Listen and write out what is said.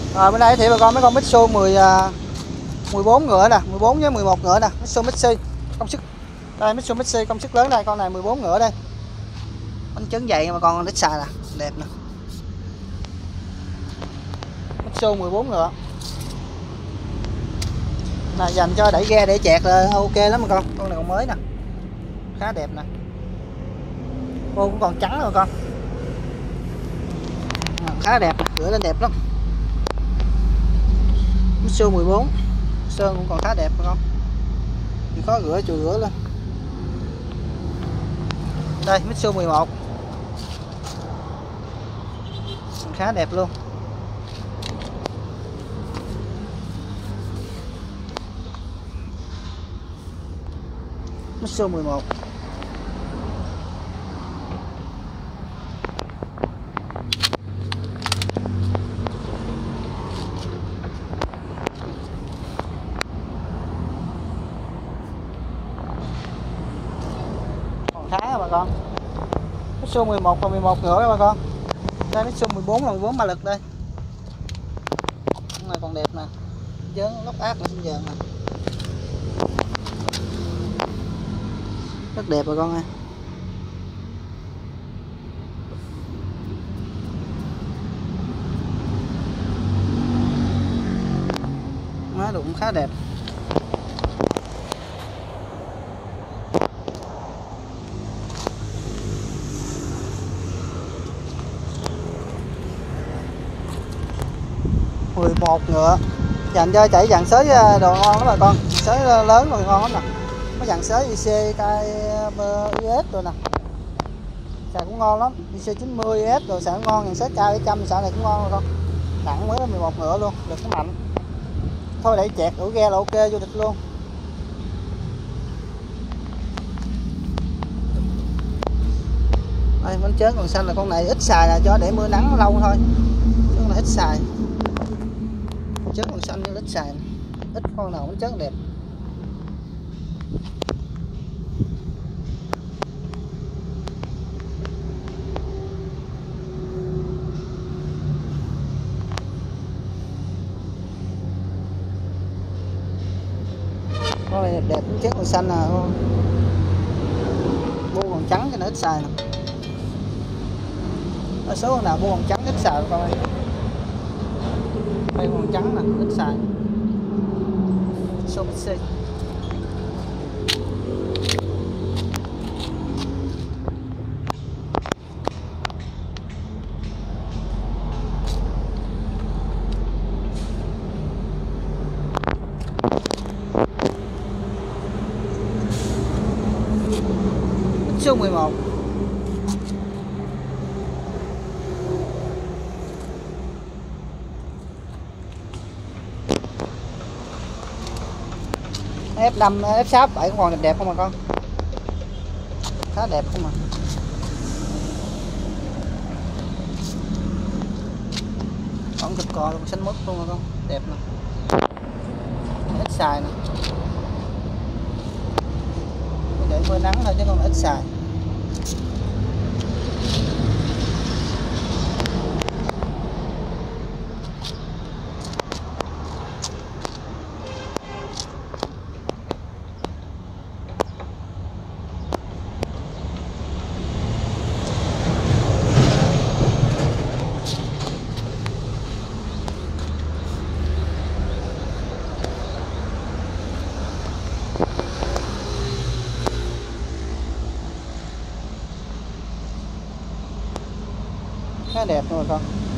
Rồi bên đây thì bà con mấy con Mitsu 14 ngựa nè, 14 với 11 ngựa nè, Mitsubishi công suất. Đây Mitsubishi công suất lớn đây, con này 14 ngựa đây. Bánh trứng dày mà con ít xài nè, đẹp nè. Mitsu 14 ngựa. Này dành cho đẩy ghe để chẹt là ok lắm mà con. Con này còn mới nè. Khá đẹp nè. Cô cũng còn trắng rồi con. Khá đẹp, rửa lên đẹp lắm. Mitsu 14 sơn cũng còn khá đẹp phải không, chỉ khó rửa chùi rửa lên. Đây Mitsu 11 khá đẹp luôn. Mitsu 11 khá bà con. Mitsu 11 và 11 ngựa bà con. Đây Mitsu 14 là 14 mã lực đây. Con này còn đẹp nè. Dớn lóc ác nữa bây giờ nè. Rất đẹp bà con ơi. Má đụng khá đẹp. Một ngựa dành cho chạy dàn sới đồ ngon lắm bà con, sới lớn rồi ngon lắm nè, mấy dàn sới IC KUS rồi nè, xài cũng ngon lắm, IC 90 S rồi xài cũng ngon, dàn sới cao 100 xài này cũng ngon rồi con, nặng mới 11 ngựa luôn, lực cũng mạnh, thôi đẩy chẹt đổ ghe là ok vô địch luôn. Đây bánh trớn còn xanh là con này ít xài là cho để mưa nắng lâu thôi, chứ con này ít xài. Trớn còn xanh nhưng ít xài, ít con nào bánh trớn đẹp. Con này đẹp, bánh trớn còn xanh nè, bu còn trắng cho nó ít xài nè. Ở số con nào bu còn trắng ít xài con ơi. Đây còn trắng nè, ít xài. Mitsubishi. Mitsu 11. F5, F6, F7 cũng còn đẹp không mà con. Khá đẹp không mà. Còn thịt cò luôn, xanh mướt luôn mà con. Đẹp nè. Ít xài nè. Để mưa nắng thôi chứ con ít xài. Khá đẹp luôn rồi con.